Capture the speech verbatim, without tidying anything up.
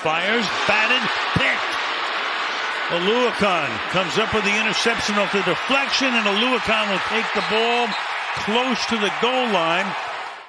fires, batted, picked. Oluokun comes up with the interception off the deflection, and Oluokun will take the ball close to the goal line.